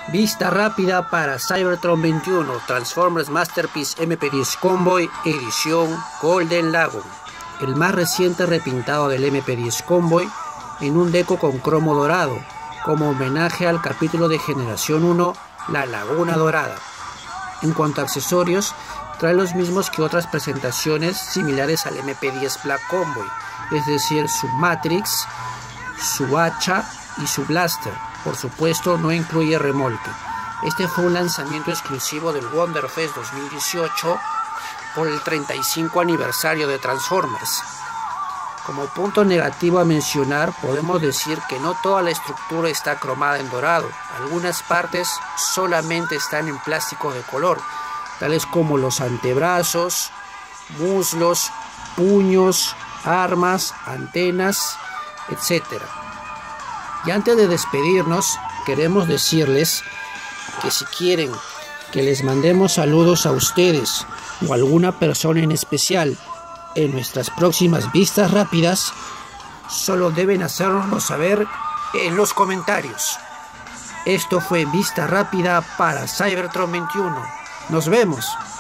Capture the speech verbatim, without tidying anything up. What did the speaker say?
Vista rápida para Cybertron veintiuno, Transformers Masterpiece M P diez Convoy, edición Golden Lagoon. El más reciente repintado del M P diez Convoy en un deco con cromo dorado, como homenaje al capítulo de Generación uno, La Laguna Dorada. En cuanto a accesorios, trae los mismos que otras presentaciones similares al M P diez Black Convoy, es decir, su Matrix, su hacha y su blaster. Por supuesto, no incluye remolque. Este fue un lanzamiento exclusivo del Wonderfest dos mil dieciocho por el treinta y cinco aniversario de Transformers. Como punto negativo a mencionar, podemos decir que no toda la estructura está cromada en dorado. Algunas partes solamente están en plástico de color, tales como los antebrazos, muslos, puños, armas, antenas, etcétera. Y antes de despedirnos, queremos decirles que si quieren que les mandemos saludos a ustedes o a alguna persona en especial en nuestras próximas vistas rápidas, solo deben hacérnoslo saber en los comentarios. Esto fue Vista Rápida para Cybertron veintiuno. Nos vemos.